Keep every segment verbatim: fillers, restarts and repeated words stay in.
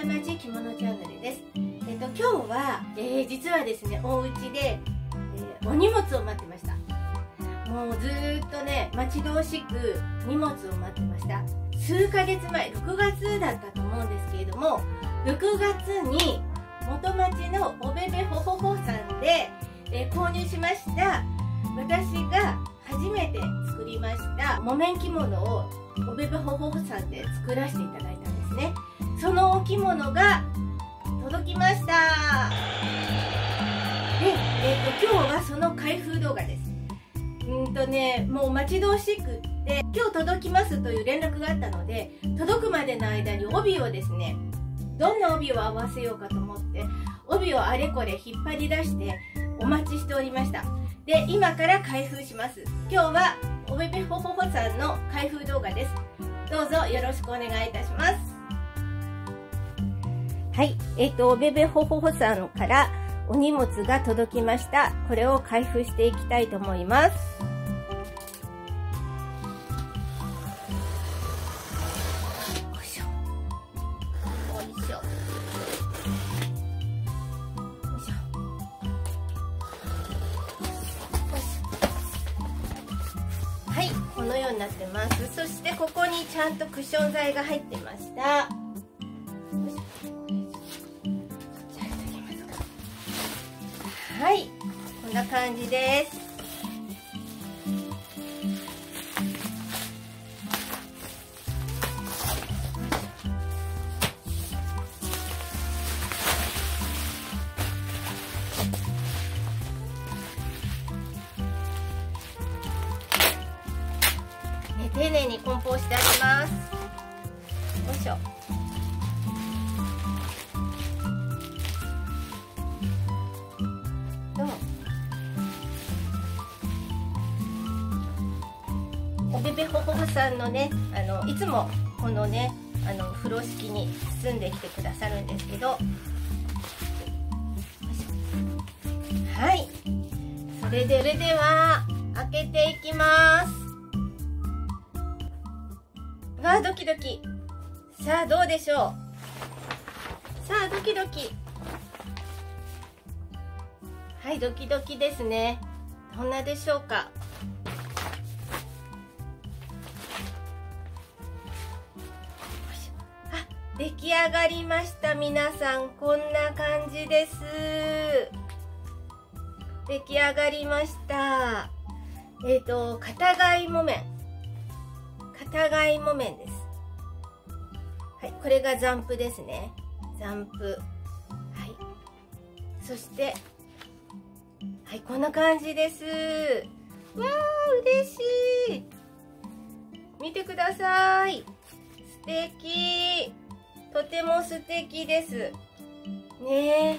町着物チャンネルです。えっと今日は、えー、実はですね、お家で、えー、お荷物を待ってました。もうずーっとね、待ち遠しく荷物を待ってました。数ヶ月前、ろくがつだったと思うんですけれども、ろくがつに元町のおべべほほほさんで、えー、購入しました私が初めて作りました木綿着物をおべべほほほさんで作らせていただいたんですね。そのお着物が届きました。で、えー、と今日はその開封動画です。うんとね、もう待ち遠しくって今日届きますという連絡があったので、届くまでの間に帯をですね、どんな帯を合わせようかと思って帯をあれこれ引っ張り出してお待ちしておりました。で、今から開封します。今日はおべべほほほさんの開封動画です。どうぞよろしくお願いいたします。はい、えっとおべべほほほさんからお荷物が届きました。これを開封していきたいと思います。よいしょよいしょよいしょ。はい、このようになってます。そしてここにちゃんとクッション材が入ってました。はい、こんな感じです。ね、丁寧に梱包してあります。よいしょ。おべべほほほさんのね、あのいつもこのね、あの風呂敷に包んできてくださるんですけど、はい、それでそれでは開けていきます。わあ、ドキドキ。さあどうでしょう。さあドキドキ。はい、ドキドキですね。どんなでしょうか。出来上がりました。皆さん、こんな感じです。出来上がりました。えっと片貝木綿、片貝木綿です。はい、これが残布ですね。残布。はい、そしてはい、こんな感じです。わー、嬉しい。見てください。素敵。とても素敵ですね。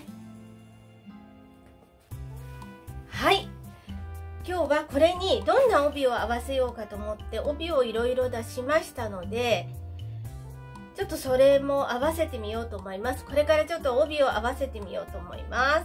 はい、今日はこれにどんな帯を合わせようかと思って帯をいろいろ出しましたので、ちょっとそれも合わせてみようと思います。これからちょっと帯を合わせてみようと思います。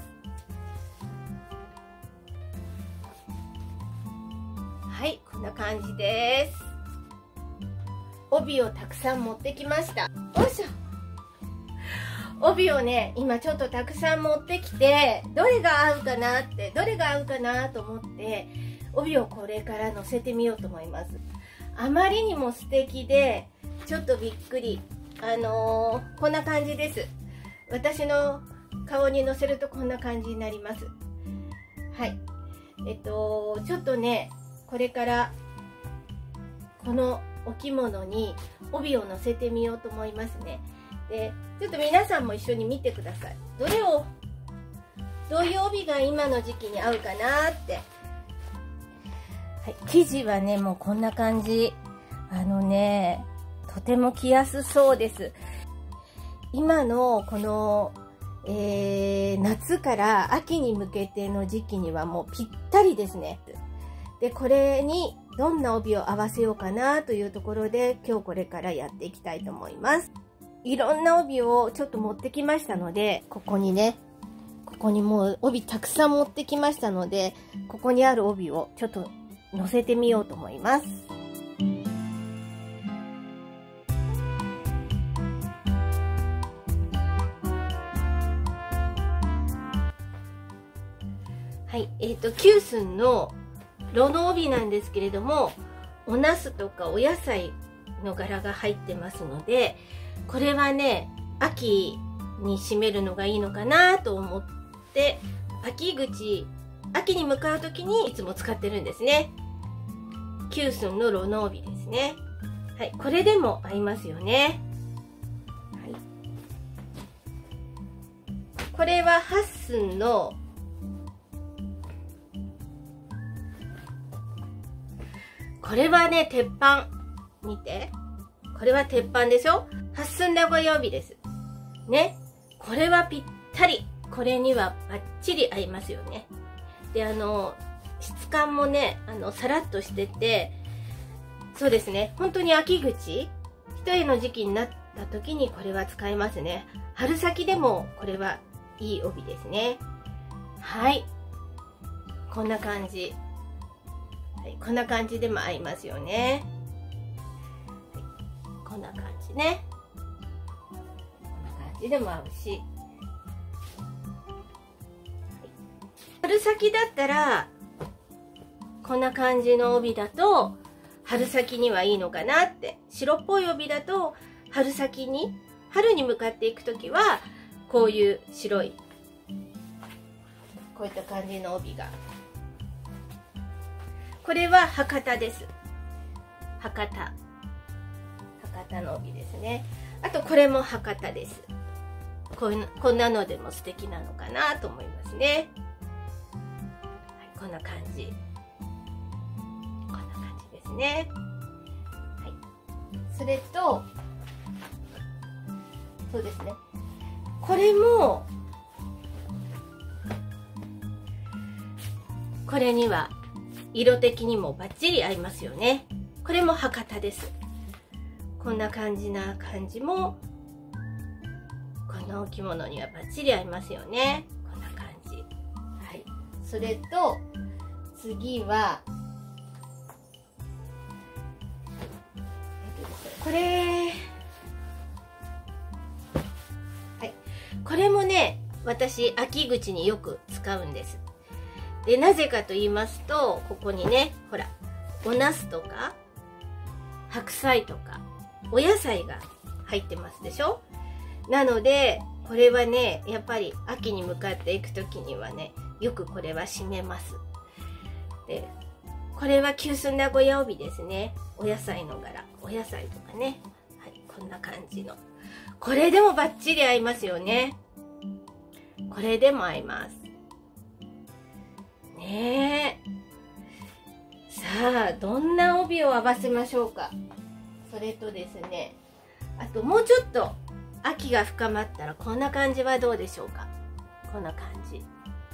はい、こんな感じです。帯をたくさん持ってきました。よいしょ。帯をね、今ちょっとたくさん持ってきて、どれが合うかなってどれが合うかなと思って帯をこれから乗せてみようと思います。あまりにも素敵でちょっとびっくり。あのー、こんな感じです。私の顔に乗せるとこんな感じになります。はい、えっとちょっとね、これからこのお着物に帯を乗せてみようと思いますね。で、ちょっと皆さんも一緒に見てください。どれをどういう帯が今の時期に合うかなって。はい、生地はね、もうこんな感じ。あのね、とても着やすそうです。今のこの、えー、夏から秋に向けての時期にはもうぴったりですね。で、これにどんな帯を合わせようかなというところで、今日これからやっていきたいと思います。いろんな帯をちょっと持ってきましたので、ここにね、ここにもう帯たくさん持ってきましたので、ここにある帯をちょっと乗せてみようと思います。 はい、えっ、ー、と九寸のロの帯なんですけれども、お茄子とかお野菜の柄が入ってますので、これはね秋に締めるのがいいのかなと思って、秋口秋に向かう時にいつも使ってるんですね。九寸のロの帯ですね。はい、これでも合いますよね。はい、これは八寸のこれはね鉄板、見て、これは鉄板でしょ。八寸名古屋帯ですね。これはぴったり、これにはバッチリ合いますよね。で、あの質感もね、あのさらっとしてて、そうですね、本当に秋口一重の時期になった時にこれは使えますね。春先でもこれはいい帯ですね。はい、こんな感じ、はい、こんな感じでも合いますよね。はい、こんな感じね、こんな感じでも合うし、はい、春先だったらこんな感じの帯だと春先にはいいのかなって。白っぽい帯だと春先に、春に向かっていく時はこういう白いこういった感じの帯が、これは博多です。博多博多の帯ですね。あとこれも博多です。こういうの、こんなのでも素敵なのかなと思いますね。はい、こんな感じ、こんな感じですね。はい、それとそうですね、これもこれには色的にもバッチリ合いますよね。これも博多です。こんな感じな感じもこのお着物にはバッチリ合いますよね。こんな感じ。はい、それと次はこれ、はい、これもね私秋口によく使うんです。で、なぜかと言いますと、ここにね、ほら、お茄子とか白菜とかお野菜が入ってますでしょ。なのでこれはねやっぱり秋に向かっていく時にはねよくこれは締めます。で、これは九寸名古屋帯ですね。お野菜の柄、お野菜とかね、はい、こんな感じの、これでもバッチリ合いますよね。これでも合いますね。えさあ、どんな帯を合わせましょうか。それとですね、あともうちょっと秋が深まったらこんな感じはどうでしょうか。こんな感じ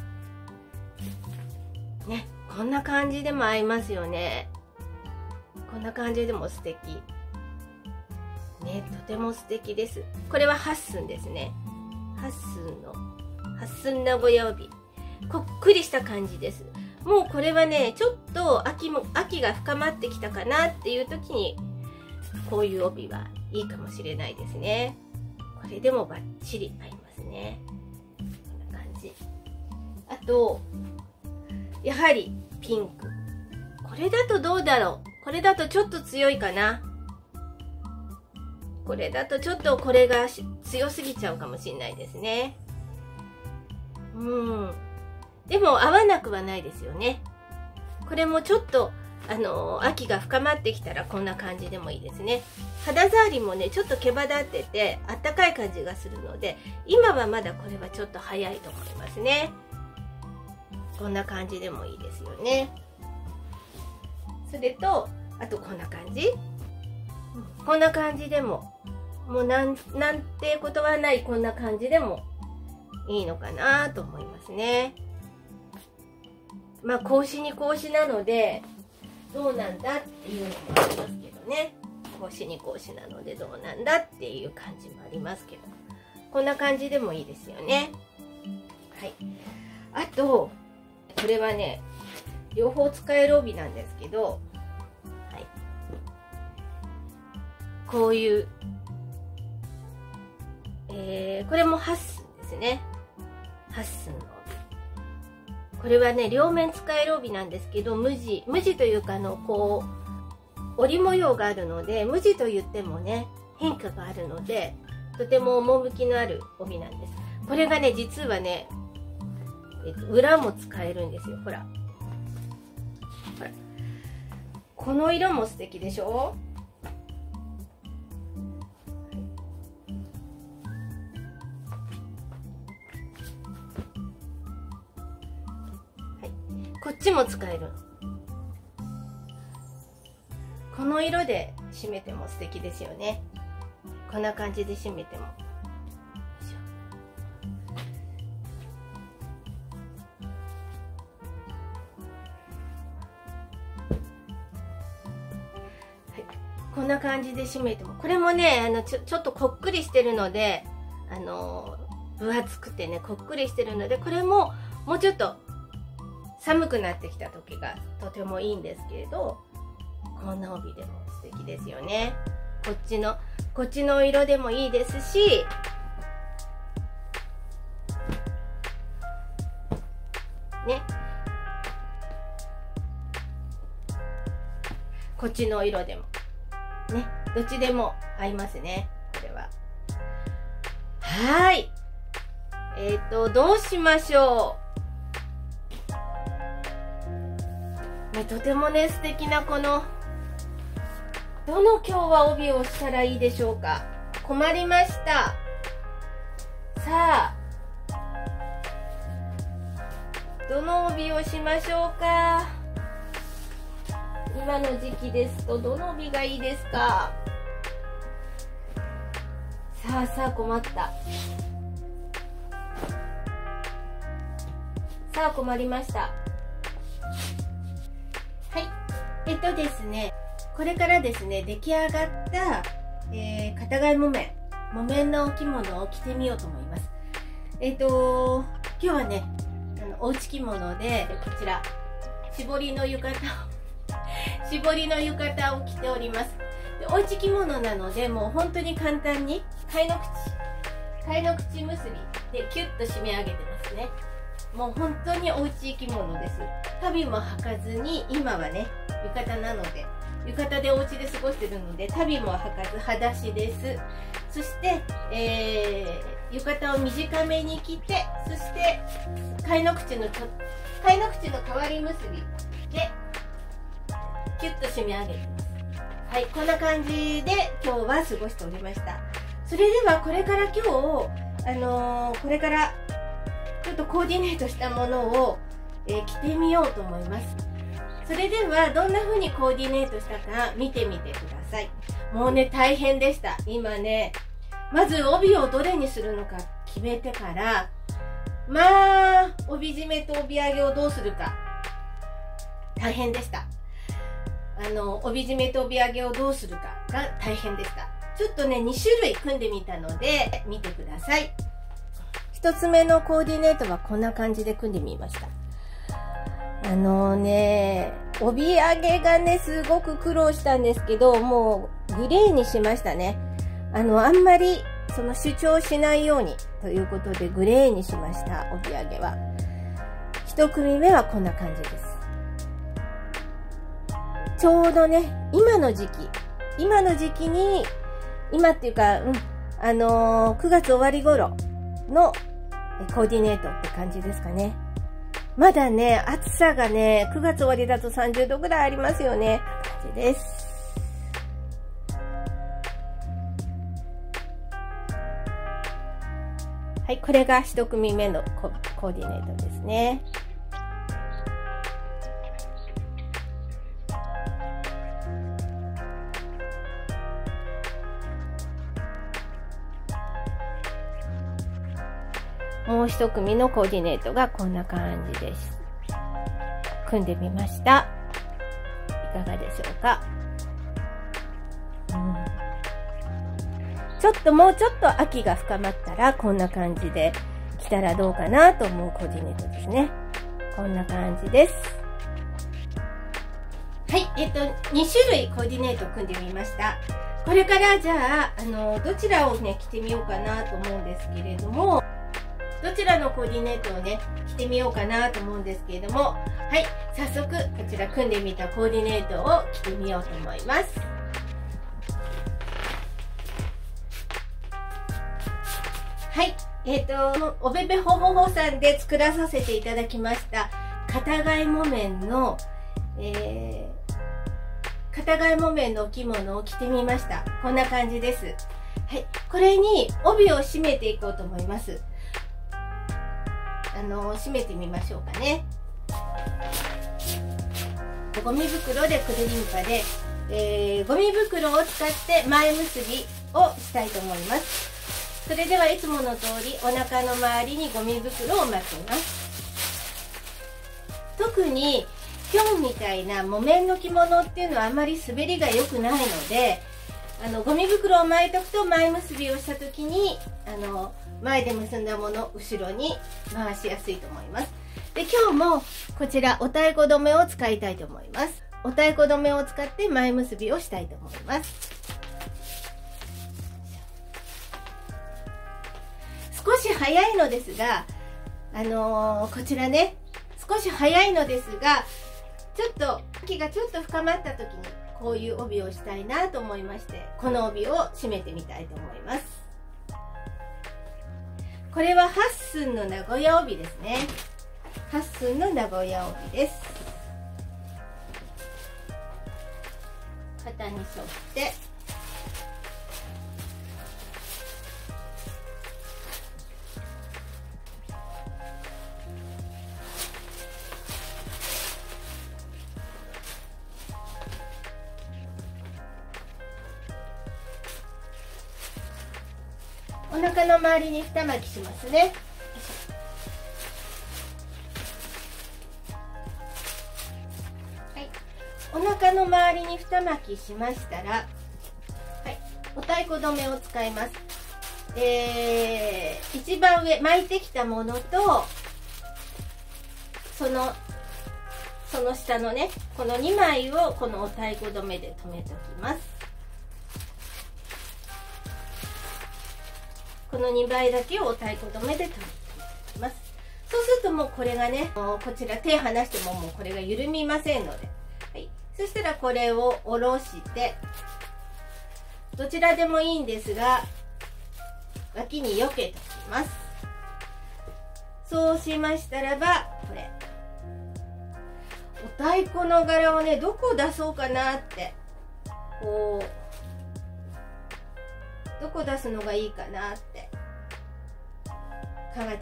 ね、こんな感じでも合いますよね。こんな感じでも素敵ね、とても素敵です。これは八寸ですね。八寸の八寸名古屋帯、こっくりした感じです。もうこれはねちょっと秋も秋が深まってきたかなっていう時にこういう帯はいいかもしれないですね。これでもバッチリ合いますね。こんな感じ。あとやはりピンク、これだとどうだろう。これだとちょっと強いかな。これだとちょっとこれが強すぎちゃうかもしれないですね。うん、でも合わなくはないですよね。これもちょっとあの秋が深まってきたらこんな感じでもいいですね。肌触りもねちょっと毛羽立っててあったかい感じがするので、今はまだこれはちょっと早いと思いますね。こんな感じでもいいですよね。それとあとこんな感じ、うん、こんな感じでももうなんなんてことはない、こんな感じでもいいのかなと思いますね。まあ格子に格子なのでどうなんだっていうのもありますけどね。格子に格子なのでどうなんだっていう感じもありますけど、こんな感じでもいいですよね。はい、あとこれはね両方使える帯なんですけど、はい、こういう、えー、これも八寸ですね。八寸の帯、 これはね両面使える帯なんですけど、無地無地というかあのこう織り模様があるので、無地と言ってもね変化があるので、とても趣のある帯なんです。これがね実はね、えっと、裏も使えるんですよ。ほらほら、この色も素敵でしょ。こっちも使える。この色で締めても素敵ですよね。こんな感じで締めても。はい、こんな感じで締めても、これもねあのちょちょっとこっくりしてるので、あの分厚くてねこっくりしてるので、これももうちょっと寒くなってきた時がとてもいいんですけれど、こんな帯でも素敵ですよね。こっちのこっちの色でもいいですし、ね、こっちの色でもね、どっちでも合いますね。これははい。えっとどうしましょう。とてもね素敵なこの、どの今日は帯をしたらいいでしょうか。困りました。さあどの帯をしましょうか。今の時期ですとどの帯がいいですか。さあさあ困った。さあ困りました。えっとですね、これからですね、出来上がった、えー、片貝木綿、木綿のお着物を着てみようと思います。えっと、今日はね、あのおうち着物で、こちら、絞りの浴衣を、絞りの浴衣を着ております。でおうち着物なので、もう本当に簡単に、貝の口、貝の口結びでキュッと締め上げてますね。もう本当におうち着物です。足袋も履かずに、今はね、浴衣なので、浴衣でお家で過ごしてるので、足袋も履かず裸足です。そして、えー、浴衣を短めに着て、そして貝の口のちょ貝の口の代わり結びでキュッと締め上げてます。はい、こんな感じで今日は過ごしておりました。それではこれから今日、あのー、これからちょっとコーディネートしたものを、えー、着てみようと思います。それではどんな風にコーディネートしたか見てみてください。もうね大変でした。今ねまず帯をどれにするのか決めてから、まあ帯締めと帯揚げをどうするか大変でした。あの帯締めと帯揚げをどうするかが大変でした。ちょっとねに種類組んでみたので見てください。ひとつめのコーディネートはこんな感じで組んでみました。あのね、帯揚げがね、すごく苦労したんですけど、もうグレーにしましたね。あの、あんまりその主張しないようにということでグレーにしました、帯揚げは。一組目はこんな感じです。ちょうどね、今の時期、今の時期に、今っていうか、うん、あのー、くがつ終わり頃のコーディネートって感じですかね。まだね、暑さがね、くがつ終わりだとさんじゅうどぐらいありますよね。感じです。はい、これが一組目のコ、コーディネートですね。もう一組のコーディネートがこんな感じです。組んでみました。いかがでしょうか。うん、ちょっともうちょっと秋が深まったらこんな感じで着たらどうかなと思うコーディネートですね。こんな感じです。はい、えっとに種類コーディネートを組んでみました。これからじゃあ、あのどちらをね着てみようかなと思うんですけれども、 どちらのコーディネートをね着てみようかなと思うんですけれども、はい、早速こちら組んでみたコーディネートを着てみようと思います。はい、えーとおべべほほほさんで作らさせていただきました片貝木綿の、えー、片貝木綿のお着物を着てみました。こんな感じです。はい、これに帯を締めていこうと思います。あの締めてみましょうかね。ゴミ袋でくるりんぱで、えー、ゴミ袋を使って前結びをしたいと思います。それではいつもの通りお腹の周りにゴミ袋を巻きます。特に今日みたいな木綿の着物っていうのはあまり滑りが良くないので、あのゴミ袋を巻いておくと前結びをした時にあの前で結んだものを後ろに回しやすいと思います。で、今日もこちらお太鼓留めを使いたいと思います。お太鼓留めを使って前結びをしたいと思います。少し早いのですが、あのー、こちらね、少し早いのですが、ちょっと秋がちょっと深まった時にこういう帯をしたいなと思いまして、この帯を締めてみたいと思います。これははっ寸の名古屋帯ですね。はっ寸の名古屋帯です。肩に沿ってお腹の周りに二巻きしますね。はい、お腹の周りに二巻きしましたら、はい、お太鼓留めを使います。えー、一番上巻いてきたものとそのその下のね、このにまいをこのお太鼓留めで留めておきます。このにばいだけをお太鼓留めで留めておきます。そうするともうこれがね、こちら手離してももうこれが緩みませんので、はい、そしたらこれを下ろしてどちらでもいいんですが脇に避けておきます。そうしましたらば、これお太鼓の柄をね、どこ出そうかなって、こうどこ出すのがいいかなって考えてみてくださ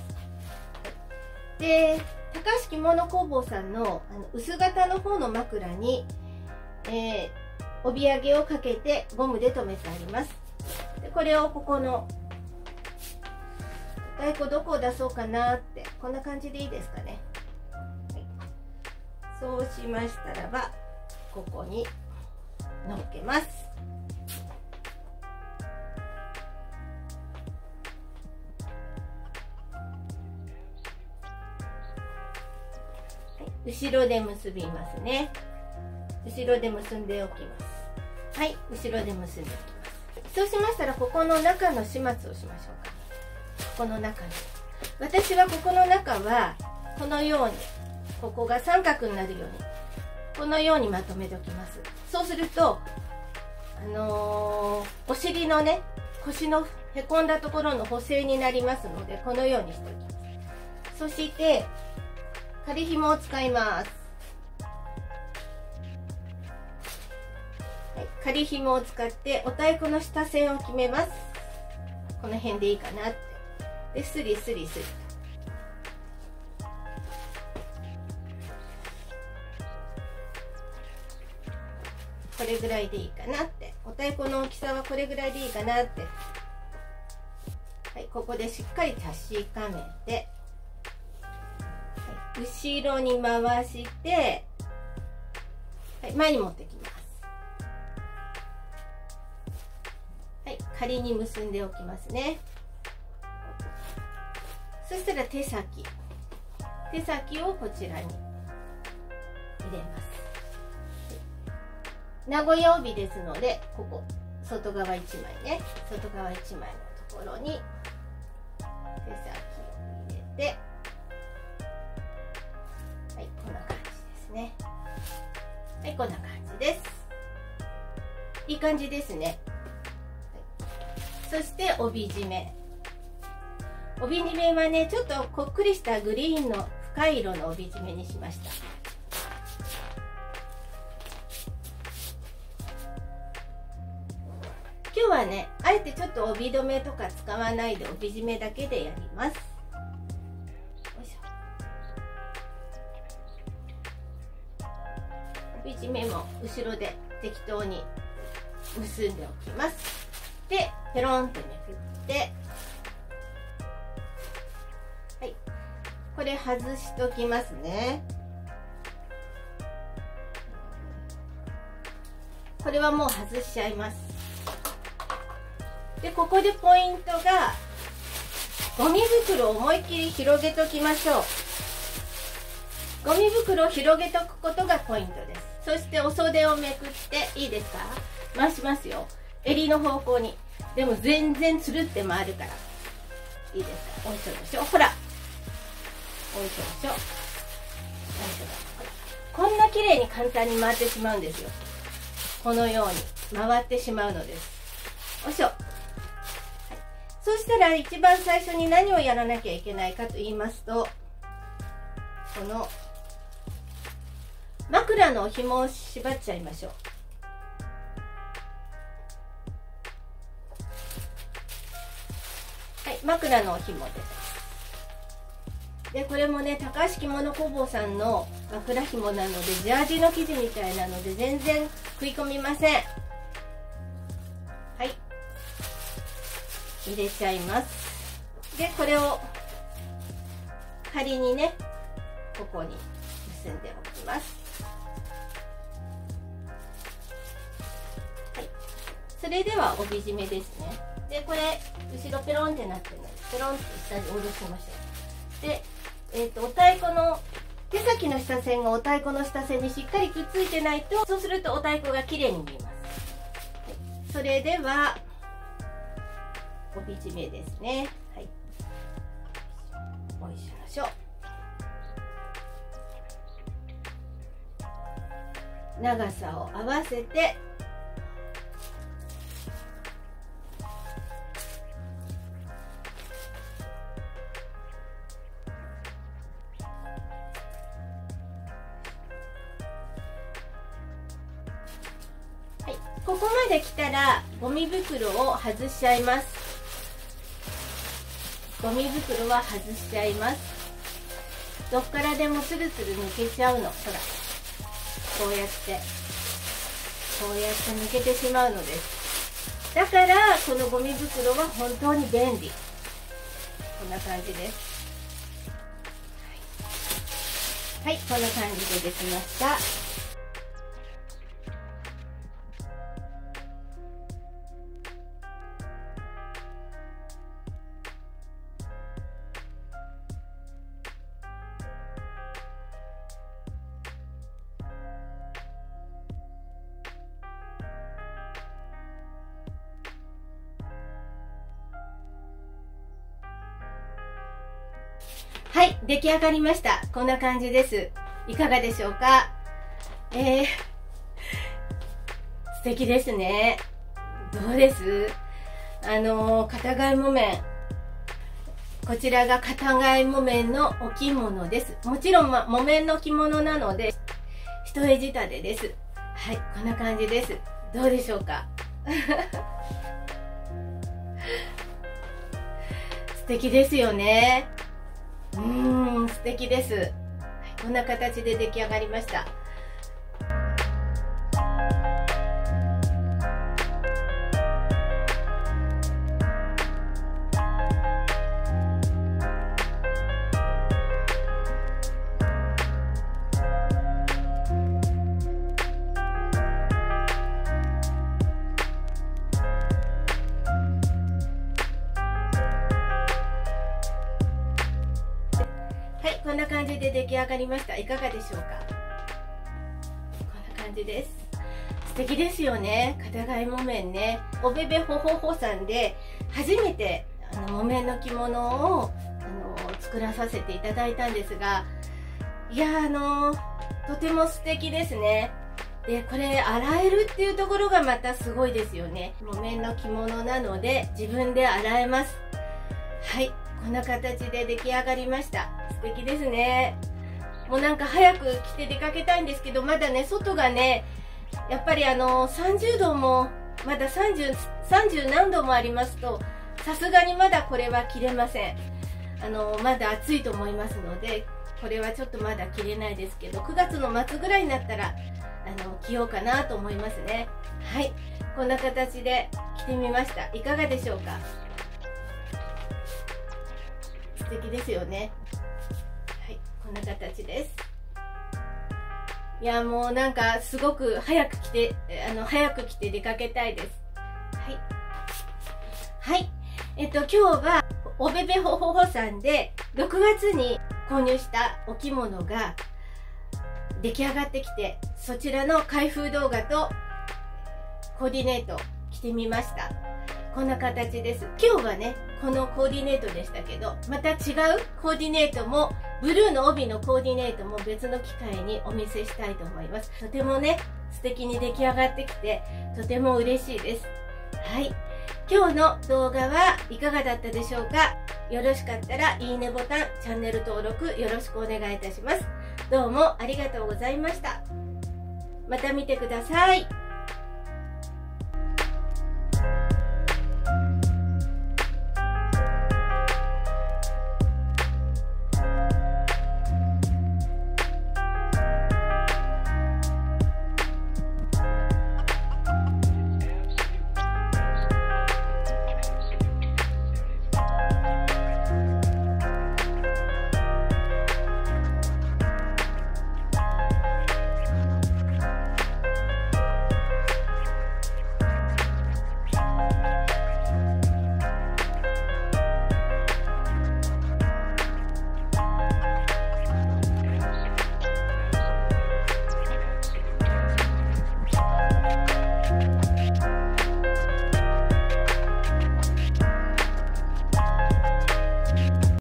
い。で、高橋着物工房さんのあの薄型の方の枕に、えー、帯揚げをかけてゴムで留めてあります。で、これをここの太鼓どこを出そうかなって、こんな感じでいいですかね。はい、そうしましたらばここに乗っけます。後ろで結びますね。後ろで結んでおきます。はい、後ろで結んでおきます。そうしましたらここの中の始末をしましょうか。ここの中に、私はここの中はこのように、ここが三角になるようにこのようにまとめておきます。そうするとあのー、お尻のね、腰のへこんだところの補正になりますので、このようにしておきます。そして仮紐を使います。はい、仮紐を使ってお太鼓の下線を決めます。この辺でいいかなって。で、スリスリスリ。これぐらいでいいかなって。お太鼓の大きさはこれぐらいでいいかなって。はい、ここでしっかり確かめて、後ろに回して、はい、前に持ってきます。はい、仮に結んでおきますね。そしたら手先手先をこちらに入れます。名古屋帯ですので、ここ外側いちまいね、外側いちまいのところに手先て、はい、こんな感じですね。はい、こんな感じです。いい感じですね。はい、そして帯締め。帯締めはね、ちょっとこっくりしたグリーンの深い色の帯締めにしました。今日はね、あえてちょっと帯留めとか使わないで帯締めだけでやります。よいしょ。帯締めも後ろで適当に結んでおきます。で、ペロンってめくって、はい、これ外しときますね。これはもう外しちゃいます。で、ここでポイントが、ゴミ袋を思いっきり広げときましょう。ゴミ袋を広げとくことがポイントです。そしてお袖をめくって、いいですか？回しますよ。襟の方向に。でも全然つるって回るから。いいですか？おいしょでしょ。ほら。おいしょでしょ。おいしょ。こんな綺麗に簡単に回ってしまうんですよ。このように回ってしまうのです。おいしょ。そしたら一番最初に何をやらなきゃいけないかと言いますと、この枕の紐を縛っちゃいましょう。はい、枕の紐です。で、これもね、高橋着物工房さんの枕紐なので、ジャージの生地みたいなので全然食い込みません。はい。入れちゃいます。で、これを仮にね、ここに結んでおきます。はい。それでは帯締めですね。で、これ後ろペロンってなってるので、ペロンって下に下ろしましょう。で、えっと、お太鼓の手先の下線がお太鼓の下線にしっかりくっついてないと、そうするとお太鼓が綺麗に見えます。はい、それでは帯締めですね。はい。おいしましょう。長さを合わせて、はい、ここまで来たらゴミ袋を外しちゃいます。ゴミ袋は外しちゃいます。どっからでもスルスル抜けちゃうの。ほら、こうやってこうやって抜けてしまうのです。だからこのゴミ袋は本当に便利。こんな感じです。はい、はい、こんな感じでできました。はい、出来上がりました。こんな感じです。いかがでしょうか？えー、素敵ですね。どうです？あのー、片貝木綿。こちらが片貝木綿のお着物です。もちろん、ま、木綿の着物なので、一重仕立てです。はい、こんな感じです。どうでしょうか？素敵ですよね。うーん、素敵です。はい、こんな形で出来上がりました。はい、こんな感じで出来上がりました。いかがでしょうか？こんな感じです。素敵ですよね。片貝木綿ね。おべべほほほさんで初めてあの木綿の着物をあの作作らさせていただいたんですが、いやーあのー、とても素敵ですね。でこれ洗えるっていうところがまたすごいですよね。木綿の着物なので自分で洗えます。はい、こんな形で出来上がりました。素敵ですね。もうなんか早く着て出かけたいんですけど、まだね外がねやっぱりあのさんじゅうどもまださんじゅう、さんじゅう何度もありますと、さすがにまだこれは着れません。あのまだ暑いと思いますので、これはちょっとまだ着れないですけど、くがつの末ぐらいになったらあの着ようかなと思いますね。はい、こんな形で着てみました。いかがでしょうか。素敵ですよね。はい、こんな形です。いやもうなんかすごく早く着てあの早く着て出かけたいです。はいはい、えっと今日はおべべほほほさんでろくがつに購入したお着物が出来上がってきて、そちらの開封動画とコーディネート着てみました。こんな形です。今日はねこのコーディネートでしたけど、また違うコーディネートも、ブルーの帯のコーディネートも別の機会にお見せしたいと思います。とてもね素敵に出来上がってきてとても嬉しいです。はい、今日の動画はいかがだったでしょうか。よろしかったらいいねボタン、チャンネル登録よろしくお願いいたします。どうもありがとうございました。また見てください。